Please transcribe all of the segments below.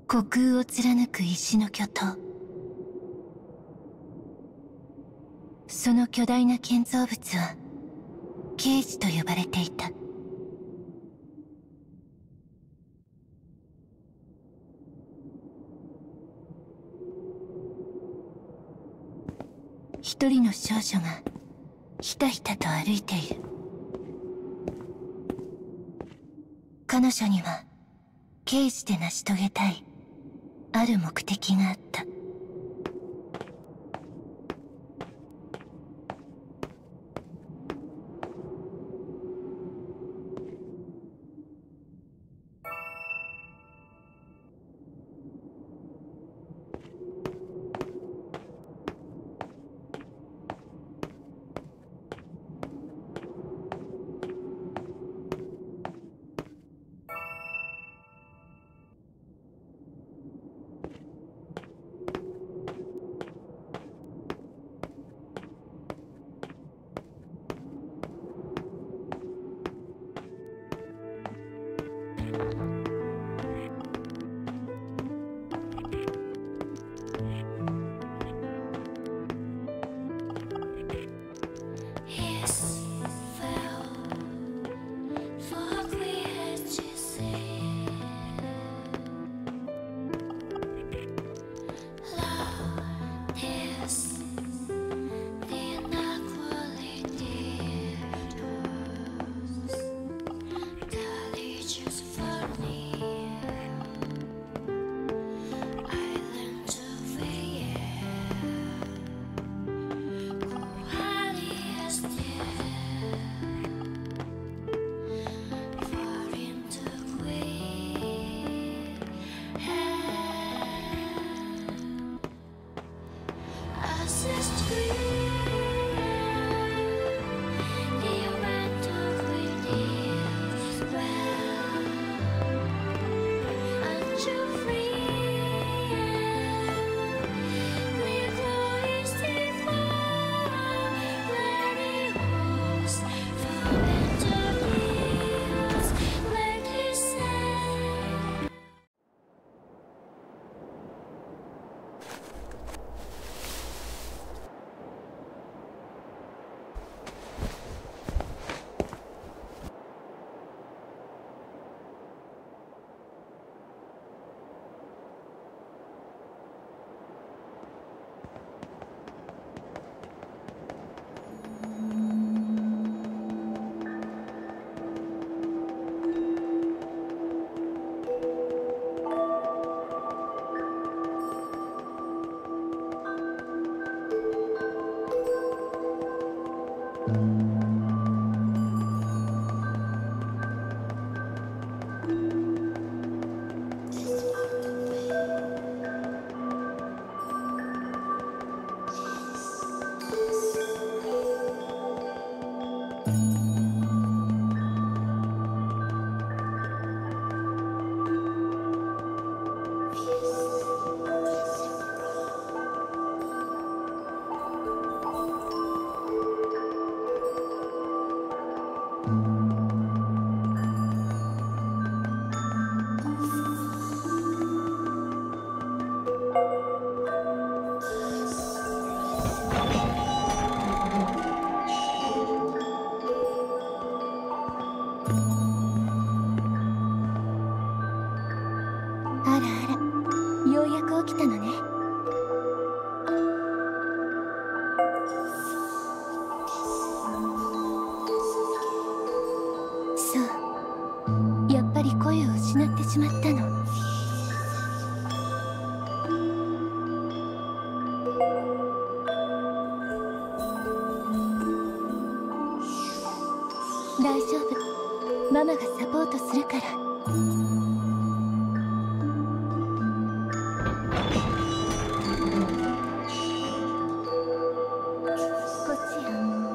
虚空を貫く石の巨塔。その巨大な建造物はケージと呼ばれていた。一人の少女がひたひたと歩いている。彼女にはケージで成し遂げたいある目的があった。大丈夫、ママがサポートするから。こっちよ。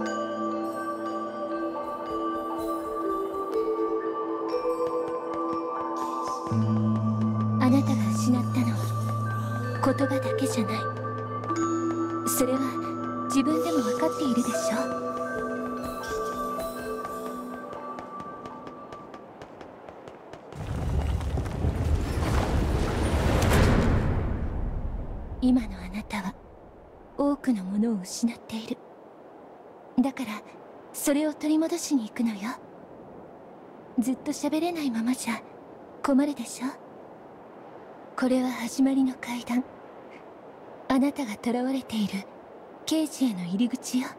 あなたが失ったのは言葉だけじゃない。それは自分でも分かっているでしょ。 失っている。だからそれを取り戻しに行くのよ。ずっと喋れないままじゃ困るでしょ。これは始まりの階段。あなたが囚われているケージへの入り口よ。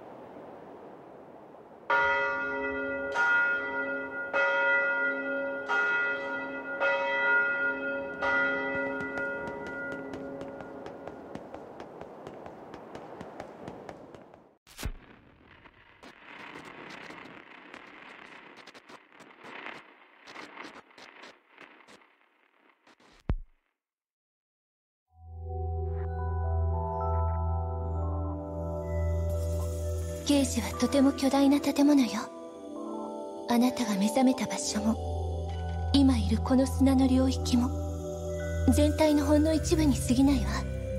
ケージはとても巨大な建物よ。あなたが目覚めた場所も今いるこの砂の領域も全体のほんの一部に過ぎないわ。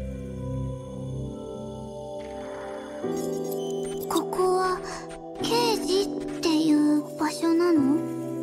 ここはケージっていう場所なの？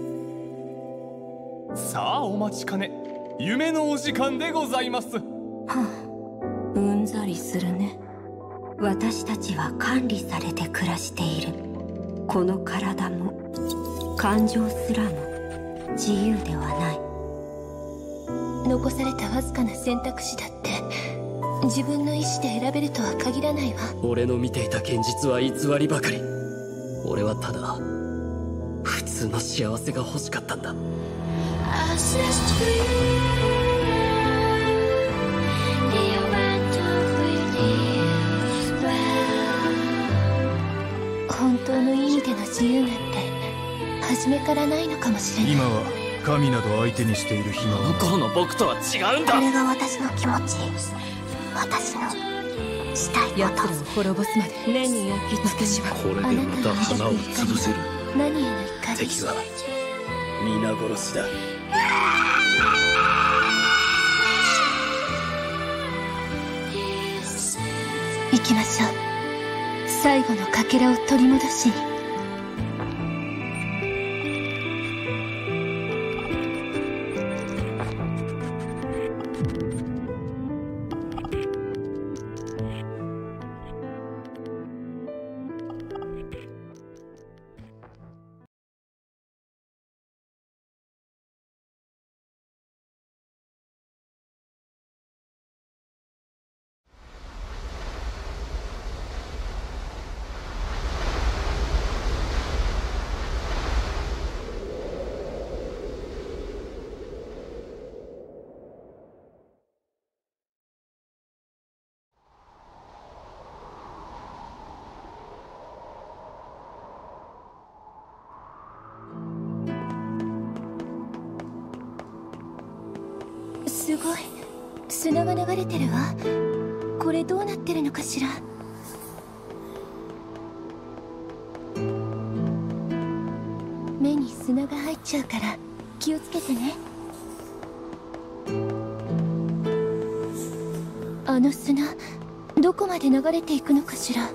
さあお待ちかね、夢のお時間でございます。 うんざりするね。私たちは管理されて暮らしている。この体も感情すらも自由ではない。 残されたわずかな選択肢だって自分の意志で選べるとは限らないわ。 俺の見ていた現実は偽りばかり。俺はただ普通の幸せが欲しかったんだ。 本当の意味での自由なんて初めからないのかもしれない。 今は神など相手にしている暇は。 あの頃の僕とは違うんだ。 これが私の気持ち、私のしたいこと。 奴らを滅ぼすまで目に焼き付けしまこれでまた花を潰せる。 何への怒り。 敵は皆殺しだ。 行きましょう。最後のかけらを取り戻しに。すごい、砂が流れてるわ。これどうなってるのかしら。目に砂が入っちゃうから気をつけてね。あの砂どこまで流れていくのかしら。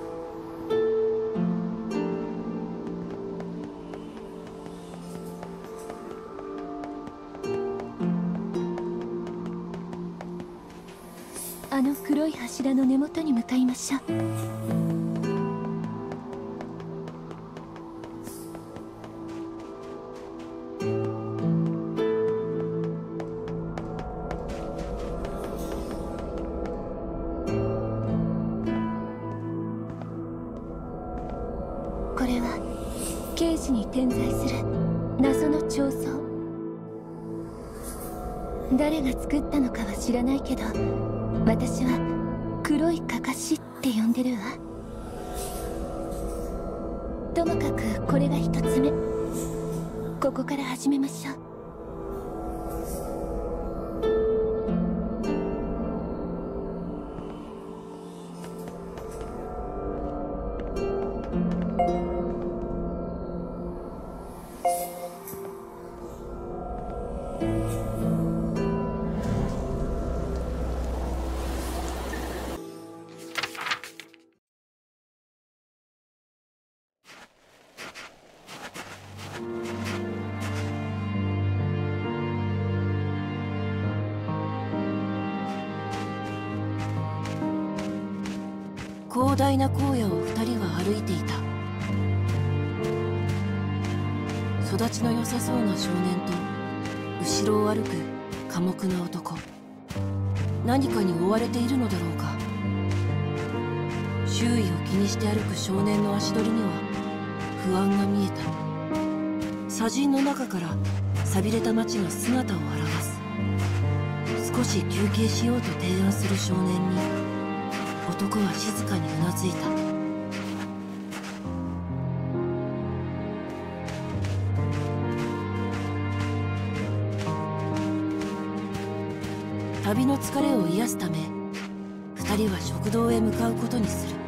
あの黒い柱の根元に向かいましょう。これはケージに点在する謎の彫像。誰が作ったのかは知らないけど、私は黒いかかしって呼んでるわ。ともかくこれが一つ目。ここから始めましょう。 広大な荒野を二人は歩いていた。育ちの良さそうな少年と後ろを歩く寡黙な男。何かに追われているのだろうか。周囲を気にして歩く少年の足取りには不安が見えた。砂塵の中から寂れた町が姿を現す。少し休憩しようと提案する少年に男は静かにうなずいた。旅の疲れを癒すため二人は食堂へ向かうことにする。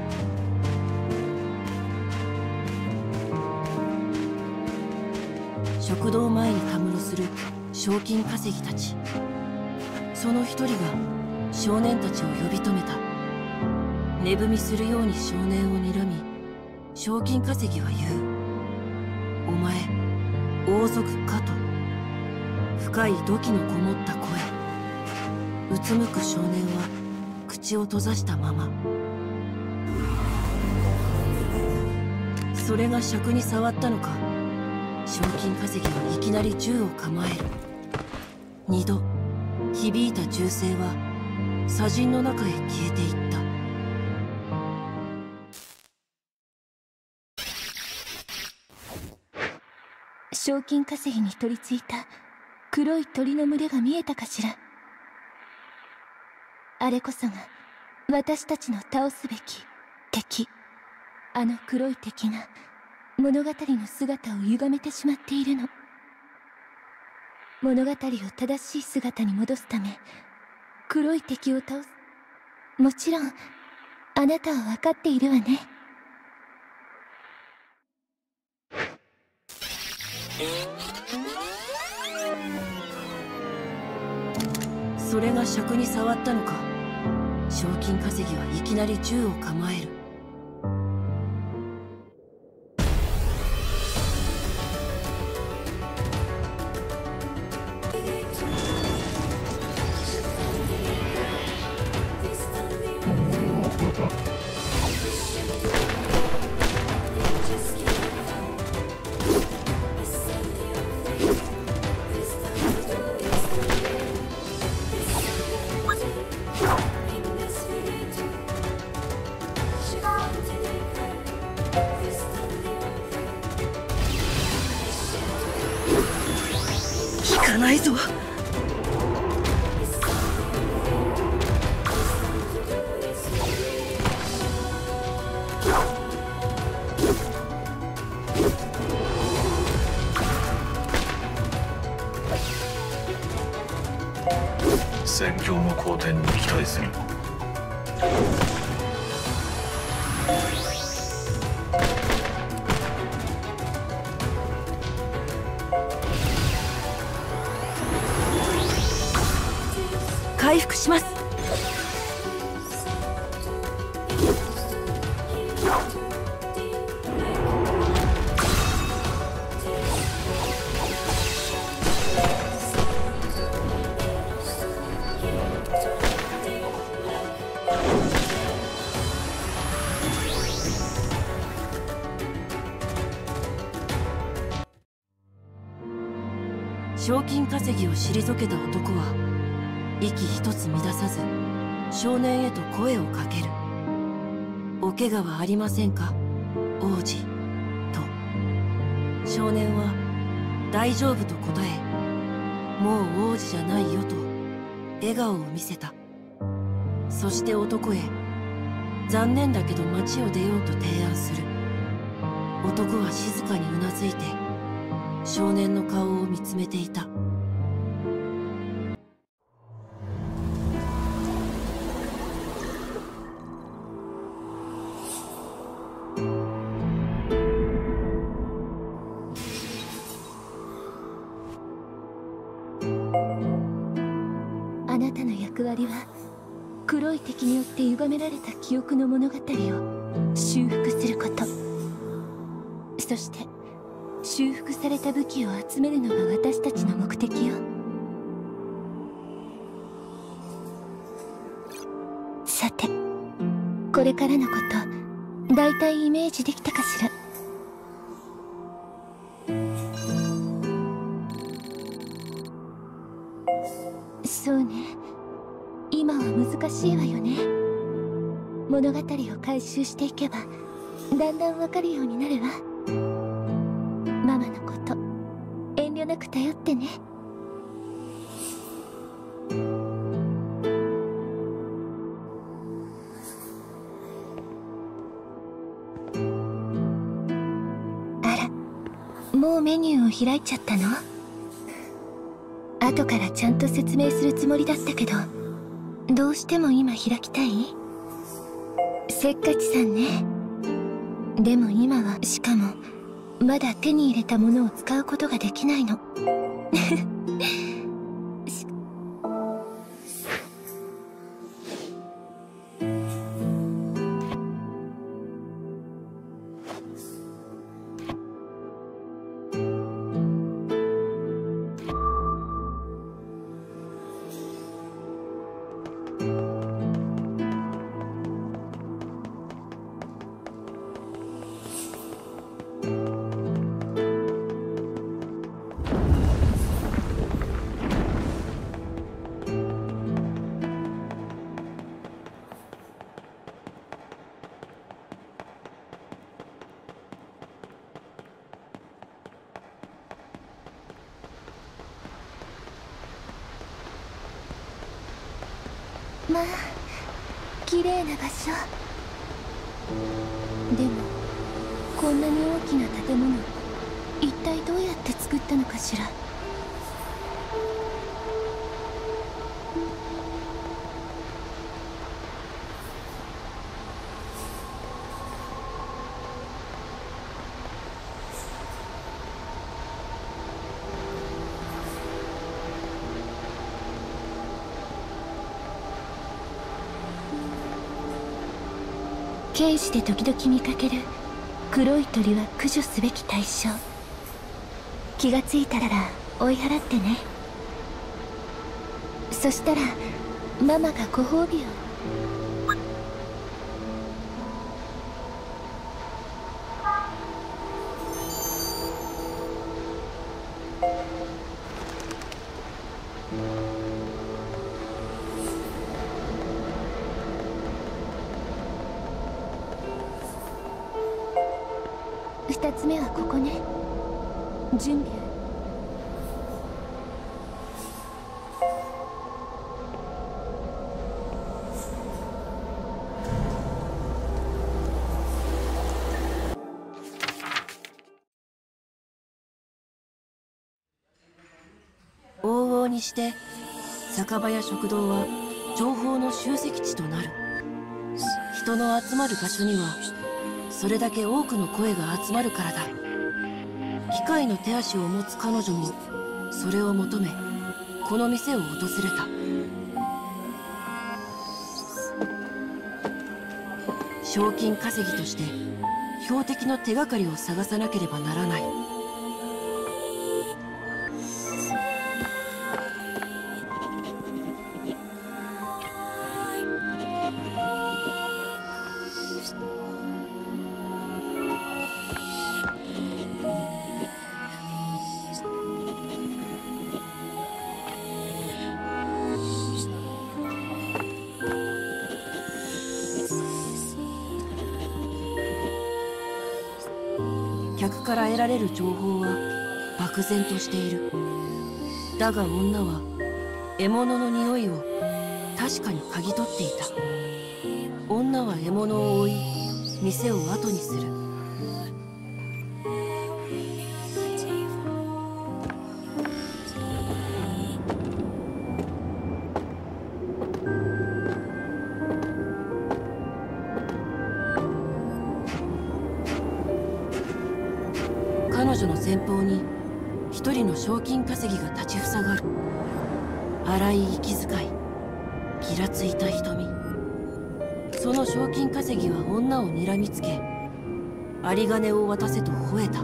食堂前にたむろする賞金稼ぎたち。その一人が少年たちを呼び止めた。寝踏みするように少年を睨み、賞金稼ぎは言う。お前王族かと。深い土器のこもった声。うつむく少年は口を閉ざしたまま。それが尺に触ったのか、賞金稼ぎはいきなり銃を構える。二度響いた銃声は砂塵の中へ消えていった。 賞金稼ぎに取り付いた黒い鳥の群れが見えたかしら。あれこそが私たちの倒すべき敵。あの黒い敵が物語の姿を歪めてしまっているの。物語を正しい姿に戻すため黒い敵を倒す。もちろんあなたは分かっているわね。 それが尺に触ったのか、賞金稼ぎはいきなり銃を構える。ないぞ。 戦況の好転に期待する。 回復します。賞金稼ぎを退けた男は息一つ乱さず少年へと声をかける。お怪我はありませんか、王子と。少年は大丈夫と答え、もう王子じゃないよと笑顔を見せた。そして男へ残念だけど町を出ようと提案する。男は静かにうなずいて少年の顔を見つめていた。 あなたの役割は黒い敵によって歪められた記憶の物語を修復すること。そして修復された武器を集めるのが私たちの目的よ。さて、これからのこと、だいたいイメージできたかしら。そうね、今は難しいわよね。物語を回収していけばだんだんわかるようになるわ。ママのこと遠慮なく頼ってね。あら、もうメニューを開いちゃったの？後からちゃんと説明するつもりだったけど、どうしても今開きたい？せっかちさんね。でも今は、しかもまだ手に入れたものを使うことができないの。まあ、綺麗な場所。でもこんなに大きな建物、一体どうやって作ったのかしら。刑事で時々見かける黒い鳥は駆除すべき対象。気がついたら追い払ってね。そしたらママがご褒美を。2つ目はここね。準備。 往々にして酒場や食堂は情報の集積地となる。人の集まる場所にはそれだけ多くの声が集まるからだ。機械の手足を持つ彼女もそれを求めこの店を訪れた。賞金稼ぎとして標的の手がかりを探さなければならない。客から得られる情報は漠然としている。だが女は獲物の匂いを確かに嗅ぎ取っていた。女は獲物を追い店を後にする。彼女の前方に一人の賞金稼ぎが立ちふさがる。荒い息遣い、ギラついた瞳。その賞金稼ぎは女を睨みつけ、有り金を渡せと吠えた。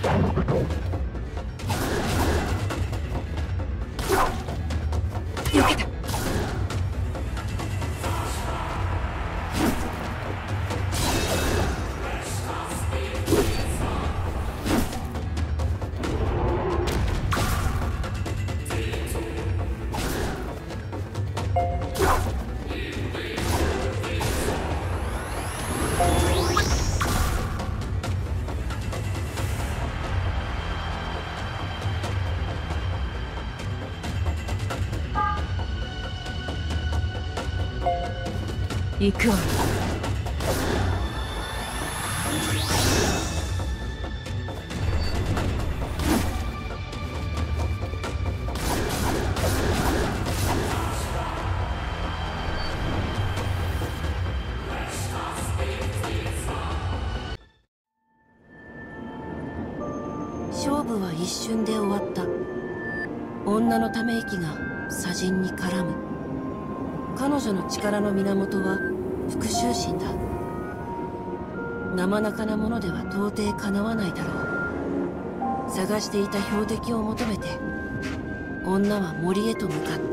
避けた。行くわ。勝負は一瞬で終わった。女のため息が砂塵に絡む。彼女の力の源は復讐心だ。生半可なものでは到底かなわないだろう。探していた標的を求めて女は森へと向かった。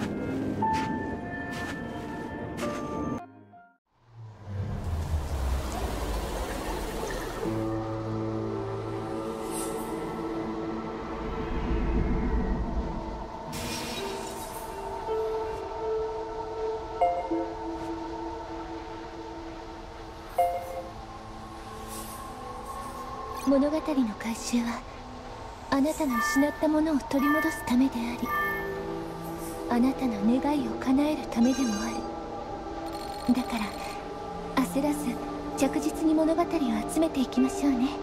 物語の回収はあなたの失ったものを取り戻すためであり、あなたの願いを叶えるためでもある。だから焦らず着実に物語を集めていきましょうね。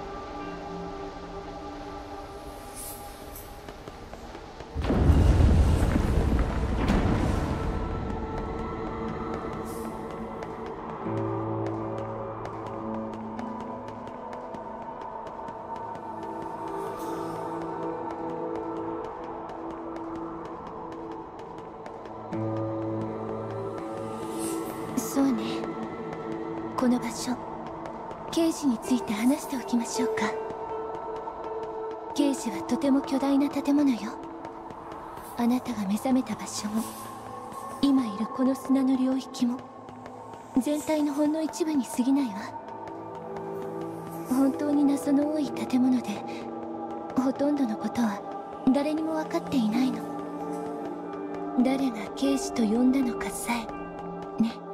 そうね。この場所、刑事について話しておきましょうか。刑事はとても巨大な建物よ。あなたが目覚めた場所も今いるこの砂の領域も全体のほんの一部に過ぎないわ。本当に謎の多い建物で、ほとんどのことは誰にも分かっていないの。誰が刑事と呼んだのかさえね。